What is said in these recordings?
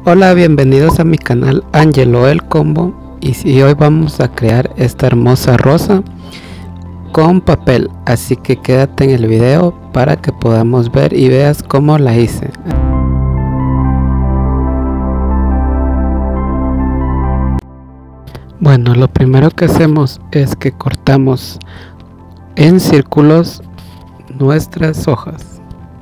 Hola, bienvenidos a mi canal Angelo el Combo. Y hoy vamos a crear esta hermosa rosa con papel, así que quédate en el video para que podamos ver y veas cómo la hice. Bueno, lo primero que hacemos es que cortamos en círculos nuestras hojas.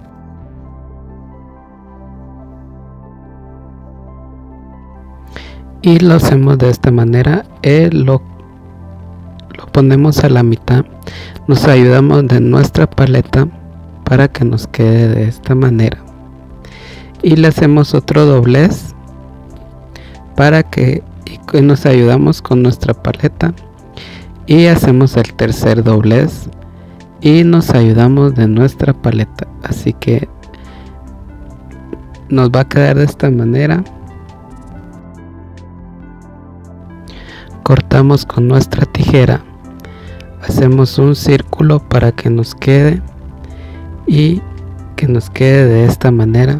Y lo hacemos de esta manera, lo ponemos a la mitad, nos ayudamos de nuestra paleta para que nos quede de esta manera y le hacemos otro doblez para que nos ayudamos con nuestra paleta y hacemos el tercer doblez y nos ayudamos de nuestra paleta, así que nos va a quedar de esta manera. Cortamos con nuestra tijera, hacemos un círculo para que nos quede y que nos quede de esta manera.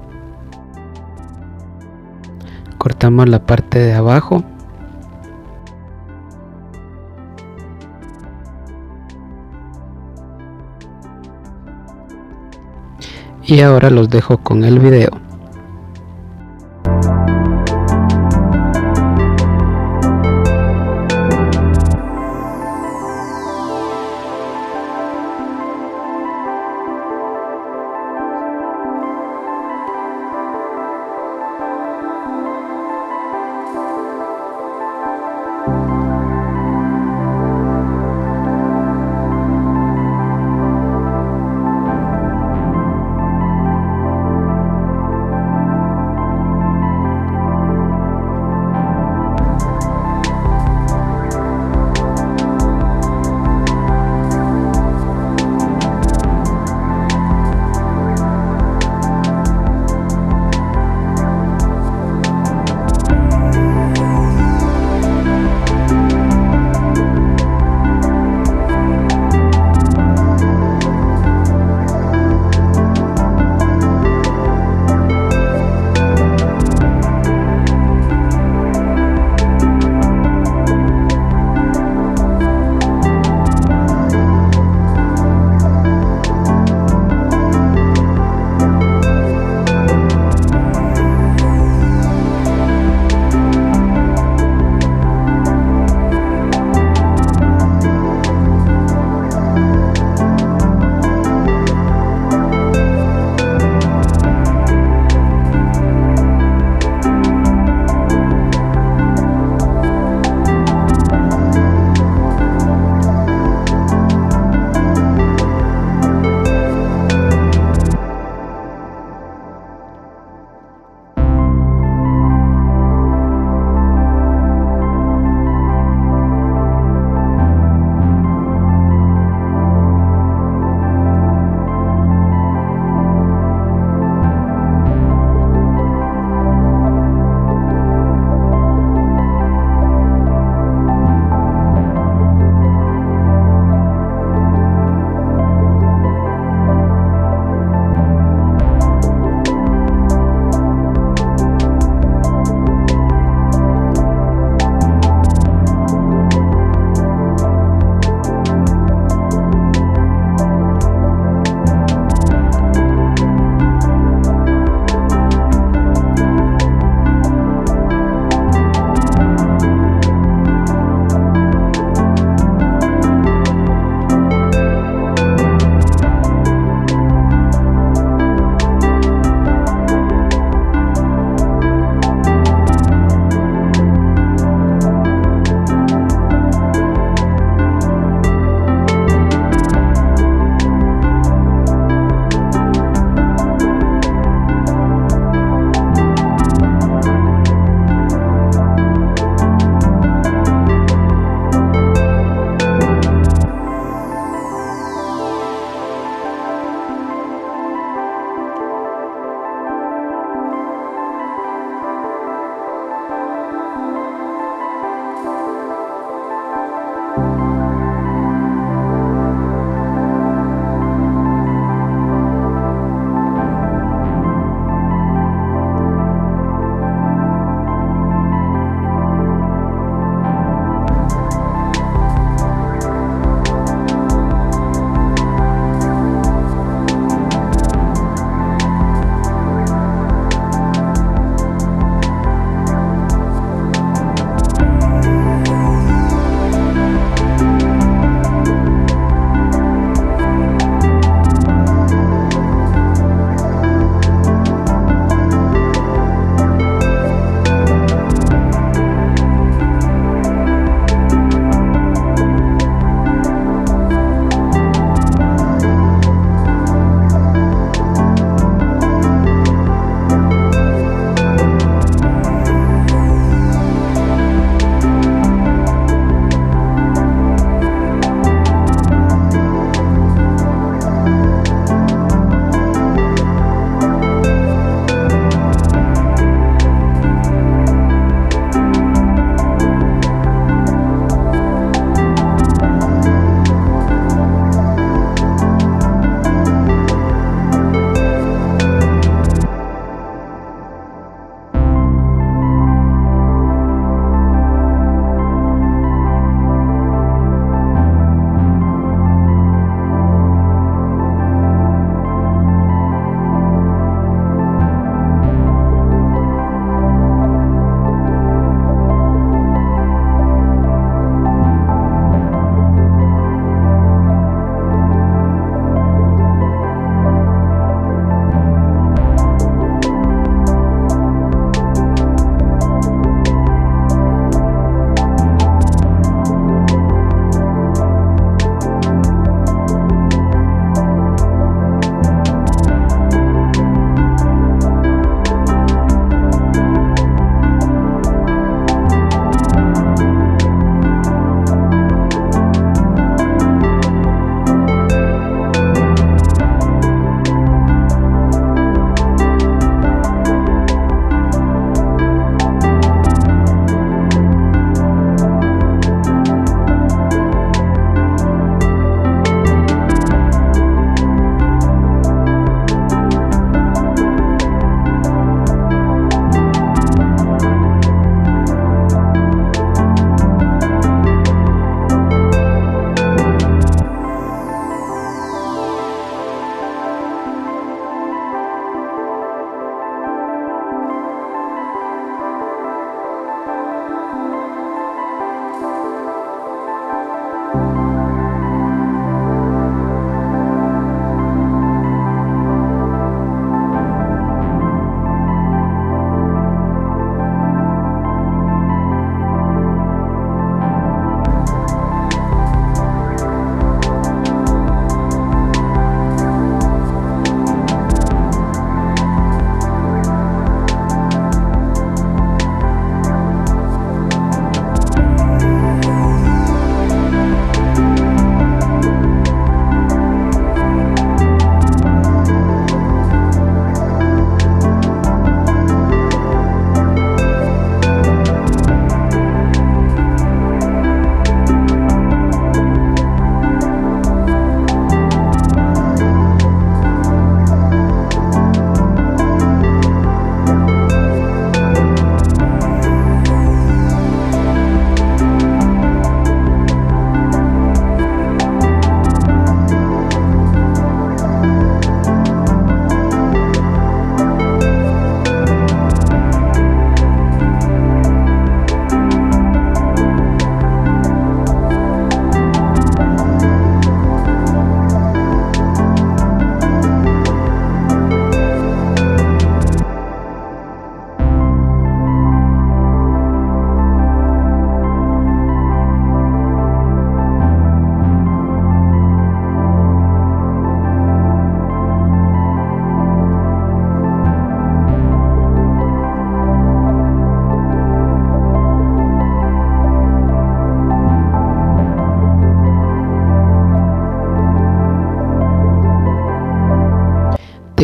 Cortamos la parte de abajo y ahora los dejo con el video.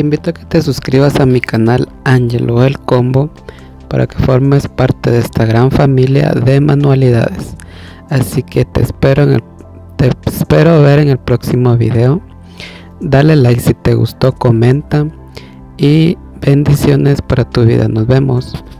invito a que te suscribas a mi canal Angelo el Combo para que formes parte de esta gran familia de manualidades. Así que te espero ver en el próximo video. Dale like si te gustó, comenta y bendiciones para tu vida. Nos vemos.